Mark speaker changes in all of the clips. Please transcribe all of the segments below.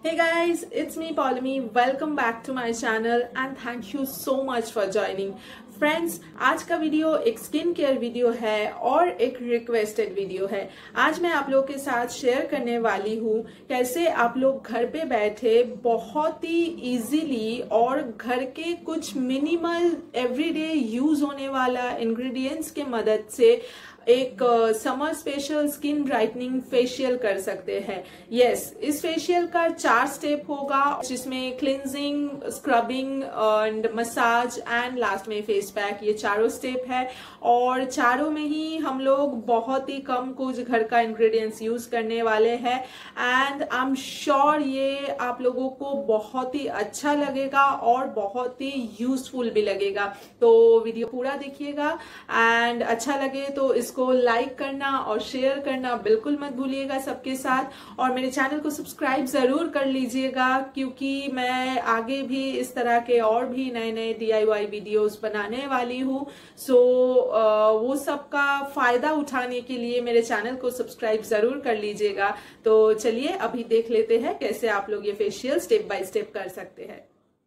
Speaker 1: Hey guys, it's me Paulami. Welcome back to my channel and thank you so much for joining. Friends, आज का video एक skin care video है और एक requested video है। आज मैं आप लोग के साथ शेयर करने वाली हूँ कैसे आप लोग घर पे बैठे बहुत ही इजीली और घर के कुछ मिनिमल एवरीडे यूज होने वाला इंग्रेडिएंट्स के मदद से एक summer special skin brightening facial कर सकते हैं। यस, इस फेशियल का 4 स्टेप होगा जिसमें cleansing, scrubbing and massage and last में फेस पैक। ये चारों स्टेप है और चारों में ही हम लोग बहुत ही कम कुछ घर का इंग्रेडिएंट्स यूज करने वाले हैं एंड आई एम श्योर ये आप लोगों को बहुत ही अच्छा लगेगा और बहुत ही यूजफुल भी लगेगा। तो वीडियो पूरा देखिएगा एंड अच्छा लगे तो इसको लाइक करना और शेयर करना बिल्कुल मत भूलिएगा सबके साथ, और मेरे चैनल को सब्सक्राइब जरूर कर लीजिएगा क्योंकि मैं आगे भी इस तरह के और भी नए नए DIY वीडियोस बनाने वाली हूँ। सो वो सब का फायदा उठाने के लिए मेरे चैनल को सब्सक्राइब जरूर कर लीजिएगा। तो चलिए अभी देख लेते हैं कैसे आप लोग ये फेशियल स्टेप बाय स्टेप कर सकते हैं।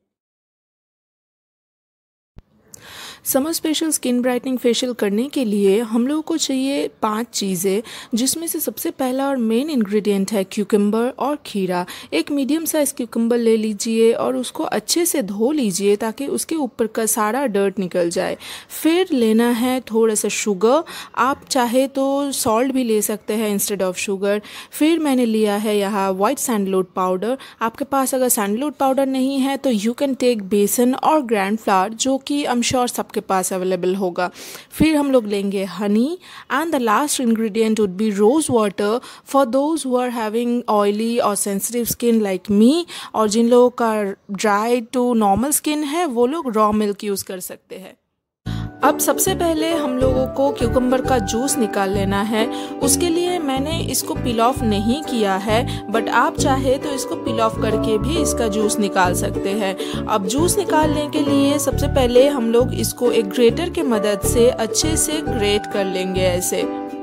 Speaker 2: Summer special skin brightening facial करने के लिए हम लोगों को चाहिए 5 चीज़ें, जिसमें से सबसे पहला और मेन इंग्रेडिएंट है क्यूकम्बर और खीरा। एक मीडियम साइज क्यूकम्बर ले लीजिए और उसको अच्छे से धो लीजिए ताकि उसके ऊपर का सारा डर्ट निकल जाए। फिर लेना है थोड़ा सा शुगर, आप चाहे तो सॉल्ट भी ले सकते हैं इंस्टेड ऑफ शुगर। फिर मैंने लिया है यहाँ वाइट सैंडलवुड पाउडर। आपके पास अगर सैंडलवुड पाउडर नहीं है तो यू कैन टेक बेसन और ग्रैंड फ्लावर, जो कि आई एम श्योर सबके पास अवेलेबल होगा। फिर हम लोग लेंगे honey and the last ingredient would be rose water for those who are having oily और सेंसिटिव स्किन लाइक मी, और जिन लोगों का ड्राई टू नॉर्मल स्किन है वो लोग रॉ मिल्क यूज कर सकते हैं। अब सबसे पहले हम लोगों को क्यूकम्बर का जूस निकाल लेना है। उसके लिए मैंने इसको पील ऑफ नहीं किया है, बट आप चाहे तो इसको पील ऑफ करके भी इसका जूस निकाल सकते हैं। अब जूस निकालने के लिए सबसे पहले हम लोग इसको एक ग्रेटर के मदद से अच्छे से ग्रेट कर लेंगे। ऐसे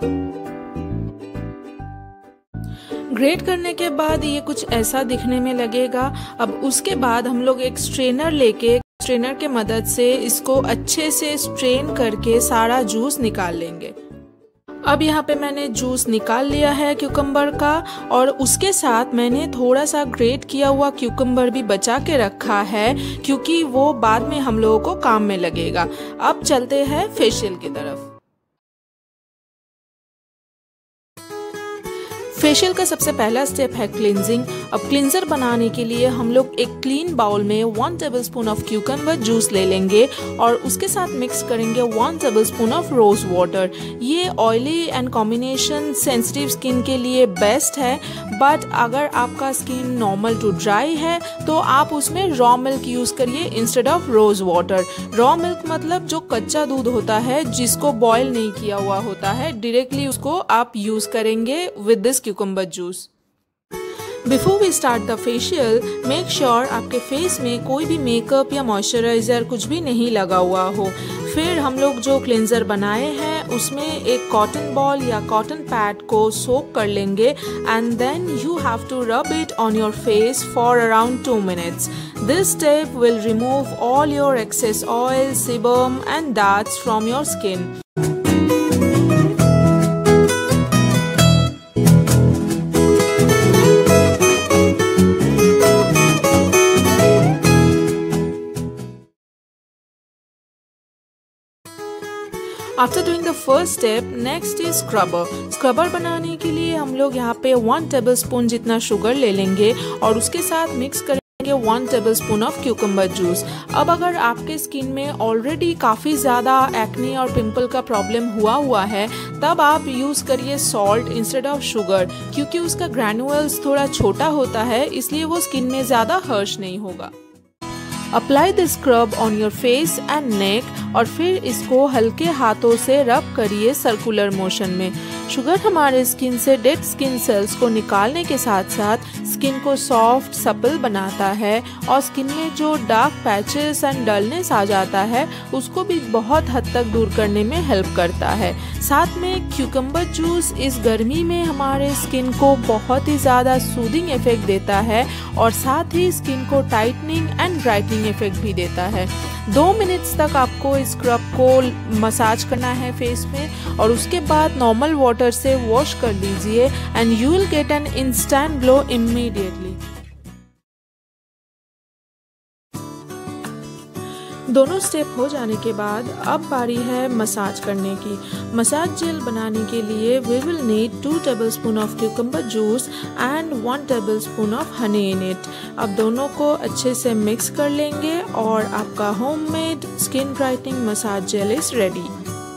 Speaker 2: ग्रेट करने के बाद ये कुछ ऐसा दिखने में लगेगा। अब उसके बाद हम लोग एक स्ट्रेनर लेके स्ट्रेनर के मदद से इसको अच्छे से स्ट्रेन करके सारा जूस निकाल लेंगे। अब यहाँ पे मैंने जूस निकाल लिया है क्यूकम्बर का, और उसके साथ मैंने थोड़ा सा ग्रेट किया हुआ क्यूकम्बर भी बचा के रखा है क्योंकि वो बाद में हम लोगों को काम में लगेगा। अब चलते हैं फेशियल की तरफ। फेशियल का सबसे पहला स्टेप है क्लिनजिंग। अब क्लिंजर बनाने के लिए हम लोग एक क्लीन बाउल में 1 टेबलस्पून ऑफ क्यूकम्बर जूस ले लेंगे और उसके साथ मिक्स करेंगे 1 टेबलस्पून ऑफ रोज वाटर। ये oily and combination sensitive skin के लिए बेस्ट है, बट अगर आपका स्किन नॉर्मल टू ड्राई है तो आप उसमें रॉ मिल्क यूज करिए instead of rose water. Raw milk मतलब जो कच्चा दूध होता है जिसको बॉयल नहीं किया हुआ होता है, डायरेक्टली उसको आप यूज करेंगे with this cucumber juice. Before we start the facial, make sure आपके फेस में कोई भी मेकअप या मॉइस्चराइजर कुछ भी नहीं लगा हुआ हो। फिर हम लोग जो क्लिंजर बनाए हैं उसमें एक कॉटन बॉल या कॉटन पैड को सोक कर लेंगे and then you have to rub it on your face for around 2 minutes. This step will remove all your excess oil, sebum and darts from your skin. After doing the first step, next is scrubber. Scrubber बनाने के लिए हम लोग यहाँ पे 1 tablespoon जितना sugar ले लेंगे और उसके साथ मिक्स करेंगे 1 टेबलस्पून ऑफ क्यूकम्बर जूस। अब अगर आपके स्किन में ऑलरेडी काफ़ी ज़्यादा एक्ने और पिंपल का प्रॉब्लम हुआ है तब आप यूज़ करिए सॉल्ट इंस्टेड ऑफ शुगर, क्योंकि उसका ग्रैनुअल्स थोड़ा छोटा होता है, इसलिए वो स्किन में ज़्यादा हर्श नहीं होगा। Apply the scrub on your face and neck और फिर इसको हल्के हाथों से रब करिए सर्कुलर मोशन में। शुगर हमारे स्किन से डेड स्किन सेल्स को निकालने के साथ साथ स्किन को सॉफ्ट सपल बनाता है और स्किन में जो डार्क पैचेस एंड डलनेस आ जाता है उसको भी बहुत हद तक दूर करने में हेल्प करता है। साथ में क्यूकम्बर जूस इस गर्मी में हमारे स्किन को बहुत ही ज़्यादा सूदिंग इफेक्ट देता है और साथ ही स्किन को टाइटनिंग एंड ब्राइटनिंग इफेक्ट भी देता है। 2 मिनट्स तक आपको इस स्क्रब को मसाज करना है फेस में और उसके बाद नॉर्मल वाटर से वॉश कर लीजिए and you will get an instant glow immediately. दोनों स्टेप हो जाने के बाद अब बारी है मसाज करने की। मसाज जेल बनाने के लिए we will need 2 tablespoon of cucumber juice and 1 tablespoon of honey in it. अब दोनों को अच्छे से मिक्स कर लेंगे और आपका homemade skin brightening massage gel is ready.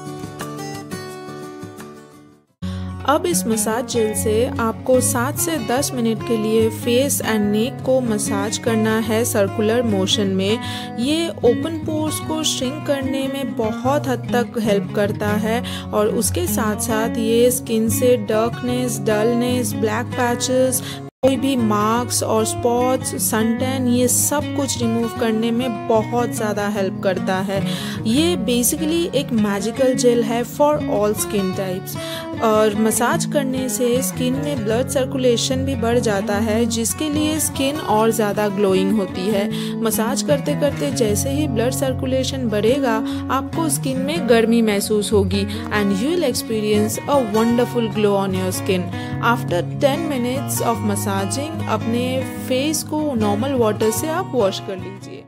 Speaker 2: अब इस मसाज जेल से आपको 7 से 10 मिनट के लिए फेस एंड नेक को मसाज करना है सर्कुलर मोशन में। ये ओपन पोर्स को श्रिंक करने में बहुत हद तक हेल्प करता है और उसके साथ साथ ये स्किन से डार्कनेस, डलनेस, ब्लैक पैचेस, कोई भी मार्क्स और स्पॉट्स, सनटैन, ये सब कुछ रिमूव करने में बहुत ज़्यादा हेल्प करता है। ये बेसिकली एक मैजिकल जेल है फॉर ऑल स्किन टाइप्स और मसाज करने से स्किन में ब्लड सर्कुलेशन भी बढ़ जाता है जिसके लिए स्किन और ज़्यादा ग्लोइंग होती है। मसाज करते करते जैसे ही ब्लड सर्कुलेशन बढ़ेगा आपको स्किन में गर्मी महसूस होगी and you will experience a wonderful glow on your skin. After 10 minutes of massaging अपने फेस को नॉर्मल वाटर से आप वॉश कर लीजिए।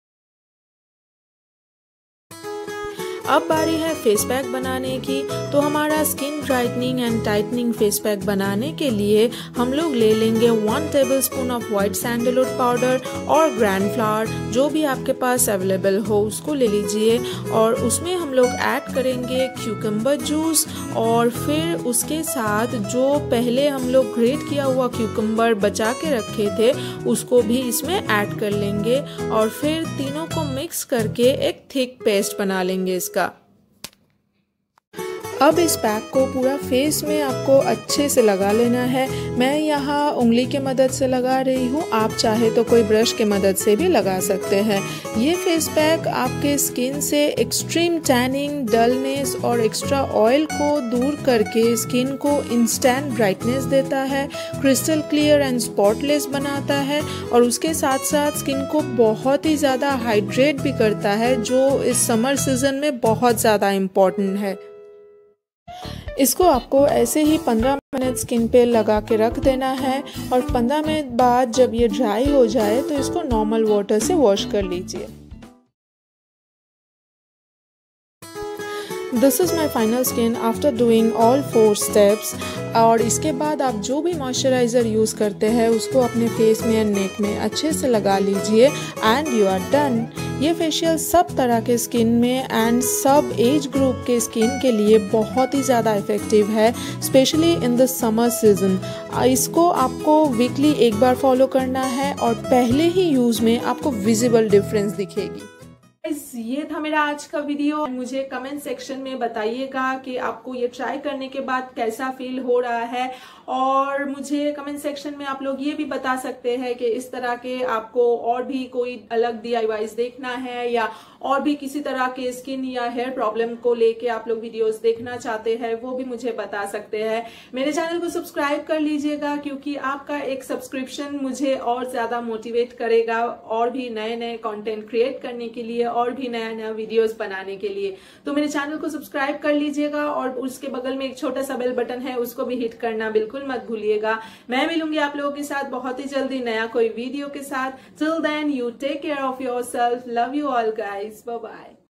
Speaker 2: अब बारी है फेस पैक बनाने की। तो हमारा skin brightening and tightening face pack बनाने के लिए हम लोग ले लेंगे 1 tablespoon of white sandalwood powder और ग्रैंड फ्लावर, जो भी आपके पास अवेलेबल हो उसको ले लीजिए और उसमें हम लोग ऐड करेंगे क्यूकम्बर जूस और फिर उसके साथ जो पहले हम लोग ग्रेट किया हुआ क्यूकम्बर बचा के रखे थे उसको भी इसमें ऐड कर लेंगे और फिर तीनों को मिक्स करके एक थिक पेस्ट बना लेंगे इसका। अब इस पैक को पूरा फेस में आपको अच्छे से लगा लेना है। मैं यहाँ उंगली के मदद से लगा रही हूँ, आप चाहे तो कोई ब्रश के मदद से भी लगा सकते हैं। ये फेस पैक आपके स्किन से एक्सट्रीम टैनिंग, डलनेस और एक्स्ट्रा ऑयल को दूर करके स्किन को इंस्टेंट ब्राइटनेस देता है, क्रिस्टल क्लियर एंड स्पॉटलेस बनाता है और उसके साथ साथ स्किन को बहुत ही ज़्यादा हाइड्रेट भी करता है, जो इस समर सीजन में बहुत ज़्यादा इम्पॉर्टेंट है। इसको आपको ऐसे ही 15 मिनट स्किन पे लगा के रख देना है और 15 मिनट बाद जब ये ड्राई हो जाए तो इसको नॉर्मल वाटर से वॉश कर लीजिए। This is my final skin after doing all 4 steps. और इसके बाद आप जो भी मॉइस्चराइज़र यूज़ करते हैं उसको अपने फेस में एंड नेक में अच्छे से लगा लीजिए एंड यू आर डन। ये फेशियल सब तरह के स्किन में एंड सब एज ग्रुप के स्किन के लिए बहुत ही ज़्यादा इफ़ेक्टिव है, specially in the summer season. इसको आपको वीकली एक बार फॉलो करना है और पहले ही यूज़ में आपको विजिबल डिफरेंस दिखेगी।
Speaker 1: ये था मेरा आज का वीडियो। मुझे कमेंट सेक्शन में बताइएगा कि आपको ये ट्राई करने के बाद कैसा फील हो रहा है और मुझे कमेंट सेक्शन में आप लोग ये भी बता सकते हैं कि इस तरह के आपको और भी कोई अलग DIYs देखना है या और भी किसी तरह के स्किन या हेयर प्रॉब्लम को लेके आप लोग वीडियोस देखना चाहते हैं, वो भी मुझे बता सकते हैं। मेरे चैनल को सब्सक्राइब कर लीजिएगा क्योंकि आपका एक सब्सक्रिप्शन मुझे और ज्यादा मोटिवेट करेगा और भी नए नए कंटेंट क्रिएट करने के लिए और भी नया नया वीडियोस बनाने के लिए। तो मेरे चैनल को सब्सक्राइब कर लीजिएगा और उसके बगल में एक छोटा सा बेल बटन है, उसको भी हिट करना बिल्कुल मत भूलिएगा। मैं मिलूंगी आप लोगों के साथ बहुत ही जल्दी नया कोई वीडियो के साथ। Till then you take care of yourself. Love you all guys. Bye bye.